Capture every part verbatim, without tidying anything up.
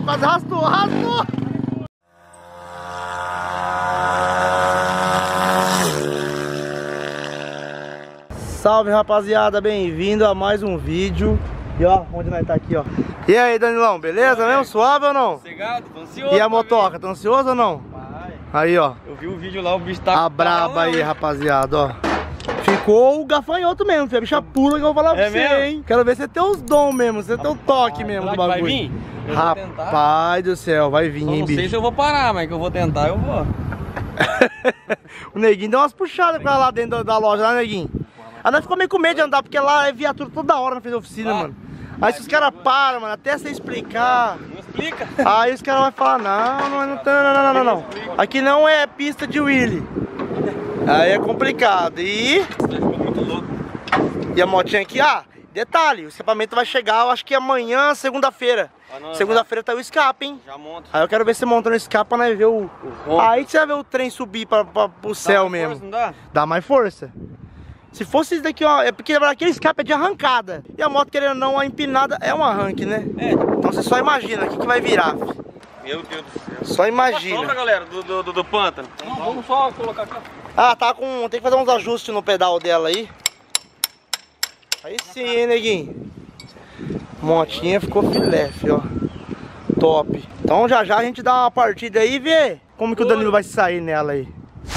quase arrastou, arrastou. Salve, rapaziada, bem-vindo a mais um vídeo. E ó, onde nós tá aqui, ó. E aí, Danilão, beleza mesmo? Suave ou não? Sossegado, tô ansioso. E a motoca, tá ansioso ou não? Vai. Aí, ó. Eu vi o vídeo lá, o bicho tá... A braba aí, rapaziada, ó. Ficou o gafanhoto mesmo, filho. A bicha pula que eu vou falar pra É você, mesmo? hein. Quero ver você ter os dons mesmo, você ter o toque mesmo do Será que bagulho. vai vir? Eu vou tentar. Rapaz do céu, vai vir, Só hein, não bicho. sei se eu vou parar, mas que eu vou tentar, eu vou. O neguinho deu umas puxadas pra lá dentro da loja, lá, neguinho. Aí nós ficou meio com medo de andar, porque lá é viatura toda hora na frente da oficina, Ah. mano. Aí se os caras param, mano, até você explicar, Não explica. aí os caras vão falar, não, não, não, não, não, não, não. Aqui não é pista de Willy. Aí é complicado. E... Ficou muito louco. E a motinha aqui, ah, detalhe, o escapamento vai chegar, eu acho que amanhã, segunda-feira. Ah, não, Segunda-feira tá o escape, hein? Já monto. Aí eu quero ver você montando o escape pra nós ver o... ronco. Aí que você vai ver o trem subir pra, pra, pro céu Dá mais mesmo. força, não dá? Dá mais força. Se fosse isso daqui, ó, é porque aquele escape é de arrancada. E a moto, querendo ou não, a empinada é um arranque, né? É. Então você só imagina o que, que vai virar, filho. Meu Deus do céu. Só imagina. Sombra, galera, do, do, do, do pântano. Não, vamos só colocar aqui. Ah, tá com... Tem que fazer uns ajustes no pedal dela aí. Aí sim, hein, neguinho. Motinha ficou filé, filho, ó. Top. Então já já a gente dá uma partida aí e vê como que o Danilo vai sair nela aí.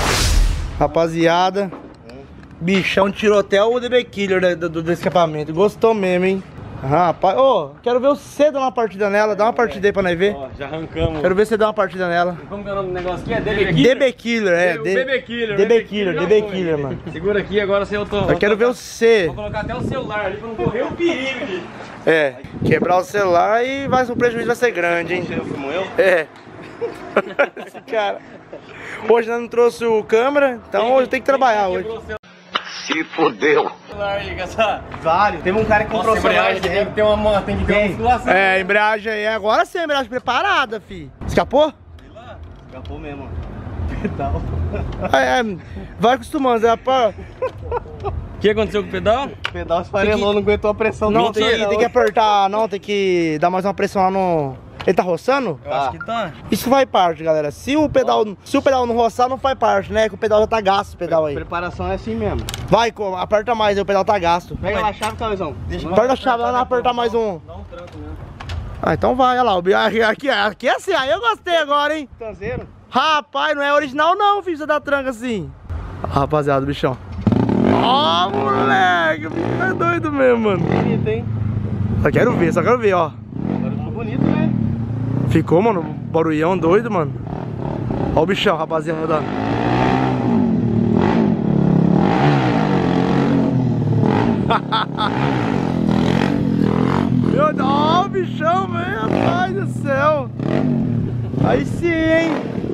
Rapaziada, bichão tirou até o D B Killer do, do, do escapamento. Gostou mesmo, hein? Rapaz, ô, quero ver você dar uma partida nela. Dá uma partida aí pra nós ver. Ó, já arrancamos. Quero ver você dar uma partida nela. Como que é o nome do negócio aqui? É D B Killer? D B Killer, é. O D- B B Killer. D B Killer, D B Killer, mano. Segura aqui, agora se eu tô... Eu quero ver você. Vou colocar até o celular ali pra não correr o perigo aqui. É, quebrar o celular e vai, o prejuízo vai ser grande, hein? Você filmou eu? É. Esse cara. Hoje nós não trouxe o câmera, então hoje tem que trabalhar hoje. Se fodeu. Celular aí, essa... Vários. Teve um cara que comprou Nossa, o celular embreagem tem que ter uma, tem que ter uma musculação. É, a embreagem aí. Agora sim, a embreagem preparada, fi. Escapou? Escapou mesmo, ó. Pedal. É, é, vai acostumando. É, pá. O que aconteceu com o pedal? O pedal esfarelou, não aguentou a pressão. Não, tem, que- tem que apertar, não, tem que dar mais uma pressão lá no... Ele tá roçando? Eu acho que tá. Isso faz parte, galera. Se o pedal, se o pedal não roçar, não faz parte, né? Que o pedal já tá gasto, o pedal aí. Preparação é assim mesmo. Vai, co- aperta mais aí, o pedal tá gasto. Pega lá a chave, Cauizão. Aperta a chave lá, não apertar mais um. Dá um tranco mesmo. Ah, então vai, olha lá. o bi- Aqui, aqui, aqui é assim, aí eu gostei agora, hein? Tanzeiro. Rapaz, não é original não, filho, você dá tranca assim. Ah, rapaziada, o bichão. Ó, moleque, o bicho é doido mesmo, mano. Bonito, hein? Só quero ver, só quero ver, ó. Agora ficou bonito, né? Ficou, mano, barulhão doido, mano. Ó o bichão, rapaziada. Meu Deus, ó o bichão, velho, rapaz do céu. Aí sim, hein.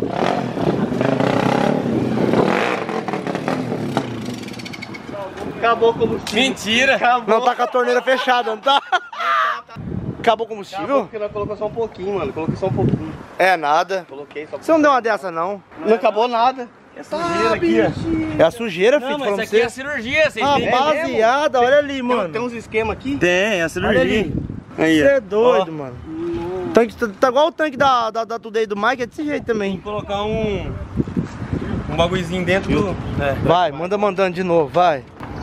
Acabou o combustível. Mentira! Acabou. Não tá com a torneira fechada, não tá? Acabou o Acabou combustível? porque nós colocamos só um pouquinho, mano. Coloquei só um pouquinho. É nada. Coloquei só um Você não deu uma dessa, não? Não acabou nada. É sujeira aqui, ó. É a sujeira, filho, Não, mas falando isso pra aqui é você. cirurgia, vocês Ah, têm. baseada, olha ali, Tem, mano. tem uns esquemas aqui. Tem, é Olha cirurgia. ali. Aí, Você ó. é doido, Ó, mano. Tanque, tá, tá igual o tanque da, da, da Today do Mike, é desse jeito Tem também. que colocar um... Um bagulhozinho dentro do... É. Vai, manda mandando de novo, vai.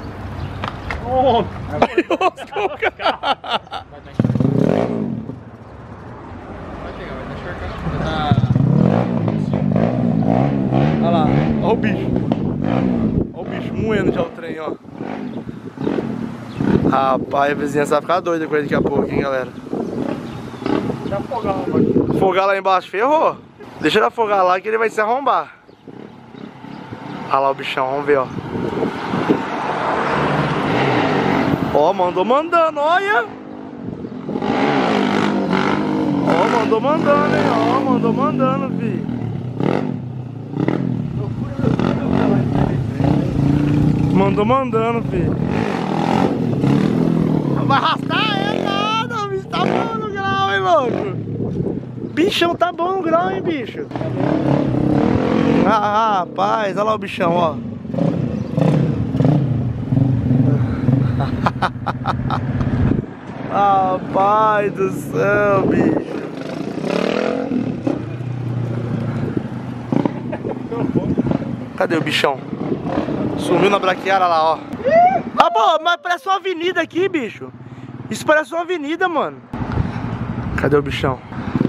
Olha lá, olha o bicho. Olha o bicho moendo já o trem, ó. Rapaz, a vizinhança vai ficar doida com ele daqui a pouco, hein, galera. Deixa eu afogar lá embaixo. Afogar lá embaixo, ferrou. Deixa ele afogar lá que ele vai se arrombar. Olha lá o bichão, vamos ver, ó. Ó, mandou mandando, olha. Ó, mandou mandando, hein, ó, mandou mandando, filho. Mandou mandando, filho. Vai arrastar é nada, o bicho tá bom no grau, hein, louco. Bichão tá bom no grau, hein, bicho. Ah, rapaz, olha lá o bichão, ó. Rapaz do céu, bicho. Cadê o bichão? Sumiu na braquiária lá, ó. Ah, pô, mas parece uma avenida aqui, bicho. Isso parece uma avenida, mano. Cadê o bichão?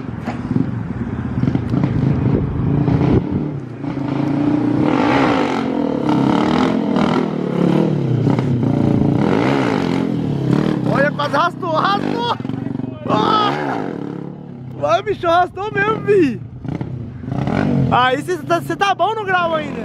Olha, quase arrastou, arrastou. Ah! Vai, bicho, arrastou mesmo, fi. Aí você tá, tá bom no grau ainda.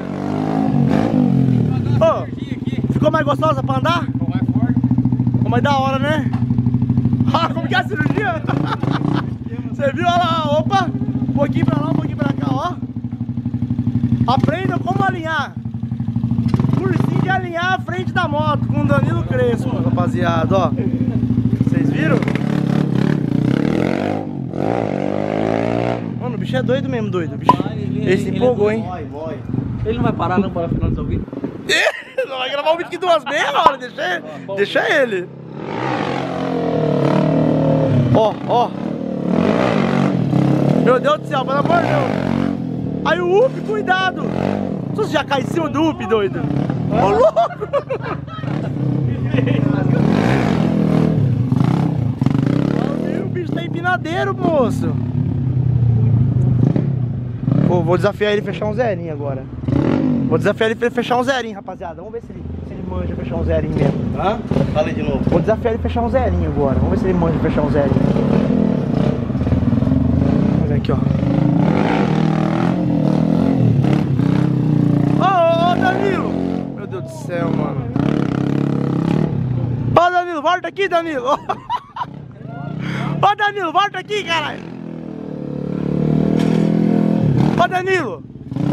Ô, ficou mais gostosa pra andar? Ficou mais forte. Ficou mais da hora, né? Ah, como que é a cirurgia? Você viu? Olha lá, opa. Um pouquinho pra lá, um pouquinho pra cá, ó. Aprenda como alinhar. Cursinho de alinhar a frente da moto com o Danilo Crespo, rapaziada, ó. Vocês viram? Mano, o bicho é doido mesmo, doido. O bicho... Ele se empolgou, hein? Ele não vai parar não para finalizar o vídeo? Não vai gravar o vídeo aqui duas meia hora, deixa ele. Deixa ele. Ó, ó. Meu Deus do céu, pelo amor de Deus. Aí o Up, cuidado. Você já caiu em cima do Up, doido? Ô, louco. O bicho tá empinadeiro, moço. Pô, vou desafiar ele a fechar um zerinho agora. Vou desafiar ele a fechar um zerinho, rapaziada. Vamos ver se ele, se ele manja fechar um zerinho mesmo. Hã? Fala aí de novo. Vou desafiar ele a fechar um zerinho agora. Vamos ver se ele manja fechar um zerinho. Vamos ver aqui, ó. Ô, ô, ô, Danilo! Meu Deus do céu, mano. Ô, Danilo, volta aqui, Danilo! Ô, Danilo, volta aqui, caralho! Ô, Danilo!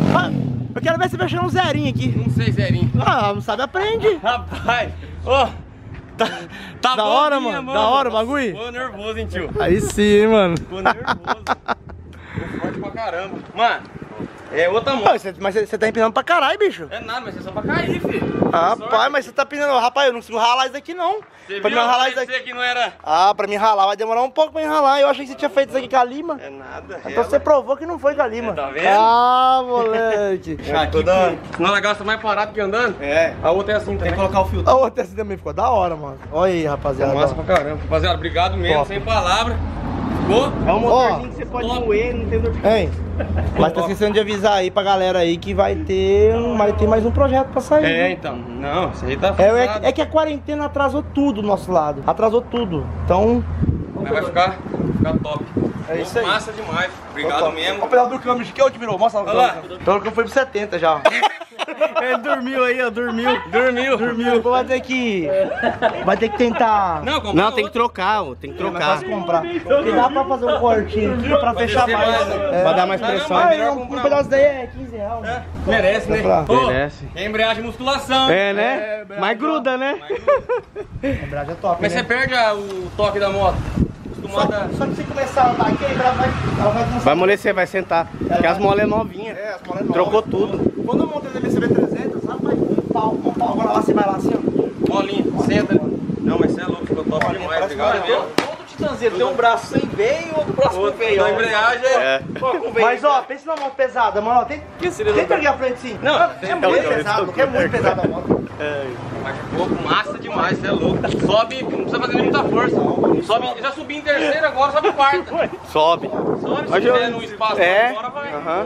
Eu quero ver você fechando um zerinho aqui. Não sei, zerinho. Ah, não sabe, aprende. Rapaz, ó. Oh, tá, tá da bom, hora, minha, mano. mano. Da hora o bagulho. Ficou nervoso, hein, tio. Aí sim, mano. Ficou nervoso. Ficou forte pra caramba. Mano, é outra moto. Mas você, mas você tá empinando pra caralho, bicho. É nada, mas é só pra cair, filho. Ah, pai, mas você tá empinando. Rapaz, eu não consigo ralar isso aqui, não. Você pra viu? mim ralar Eu isso aqui. pensei que não era... Ah, pra mim ralar vai demorar um pouco pra mim ralar. Eu achei que você tinha feito isso aqui com a Lima. É nada. Então você provou que não foi com a Lima. É, tá vendo? Ah, moleque. Toda... Senão ela gasta mais parado que andando. É. A outra é assim também. Tem que colocar o filtro. A outra assim também ficou da hora, mano. Olha aí, rapaziada. Massa pra caramba. Rapaziada, obrigado mesmo, Top. sem palavra. Ficou? É um motorzinho Ó, que você pode top. moer, não tem dor de Hein? Mas tá esquecendo de avisar aí pra galera aí que vai ter, um- vai ter mais um projeto pra sair. É, né? então. Não, isso aí tá É, é, focado. que- é que a quarentena atrasou tudo do nosso lado. Atrasou tudo. Então. Mas vai ficar, vai ficar top. É isso aí. Massa demais. Obrigado mesmo. Olha o pedal do câmbio que eu te virou. Mostra lá. Olha lá. O pedal do câmbio foi pro setenta já. Ele dormiu aí, ó, dormiu. Dormiu. Dormiu. Vai ter que. Vai ter que tentar. Não, comprou Não, tem que outro. trocar, ó, tem que É mais trocar. fácil comprar. Porque dá pra fazer um cortinho aqui pra fechar descer mais. mais, É. Pra dar mais Caramba, pressão. é Ah, melhor um, um comprar pedaço daí é quinze reais. É, merece, né? Comprar. Ô, Merece. é embreagem e musculação. É, né? Mas gruda, né? Lembrado é top. Mas né? você perde a- o toque da moto. Só, Acostumada. só que você começar a andar aqui, ela vai, ela vai começar. Vai amolecer, vai sentar. Porque as molas é novinhas. É, as molas novas. Trocou tudo. Quando eu montei na B C B trezentos, rapaz, um pau, um pau. Agora lá você vai lá assim, ó. Bolinha, senta. Não, mas você é louco, ficou top Olha, demais. parece Obrigado que- mesmo. Todo titanzeiro tem um braço sem veio e outro braço com veio. A embreagem é. É. Mas ó, pensa numa moto pesada, mano. Ó, tem, tem que erguer a frente sim. Não, é tem- muito tem- pesado, é muito pesado a moto. Mas ficou massa demais, você é louco. Sobe, não precisa fazer muita força. Sobe, já subi em terceira, agora sobe em quarta. Sobe. Sobe, se Mas eu- tiver no espaço É. agora vai. Aham.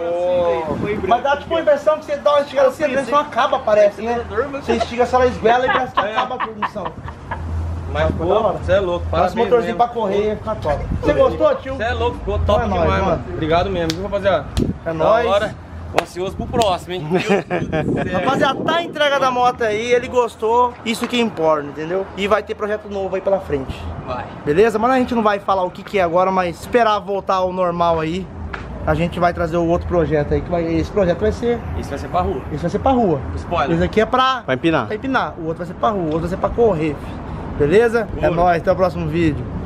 Mas dá tipo a impressão que você dá uma esticada assim, a transmissão acaba, parece, né? Você estica só ela esguela e parece que acaba a transmissão. Mas Da hora. ficou, você é louco, Parece parabéns motorzinho mesmo. pra correr ia ficar top. Você gostou, tio? Você é louco, ficou top É nóis, demais, mano. mano. Obrigado mesmo, viu, rapaziada? É Da nóis. hora. Tô ansioso pro próximo, hein? Rapaziada, tá a entrega da moto aí, ele gostou, isso que importa, entendeu? E vai ter projeto novo aí pela frente. Vai. Beleza? Mas a gente não vai falar o que que é agora, mas esperar voltar ao normal aí. A gente vai trazer o outro projeto aí, que vai, esse projeto vai ser, Isso vai ser pra rua. esse vai ser pra rua. Spoiler. Esse aqui é pra, Vai empinar. pra empinar, o outro vai ser pra rua, o outro vai ser pra correr, filho. Beleza? É Boa. nóis, até o próximo vídeo.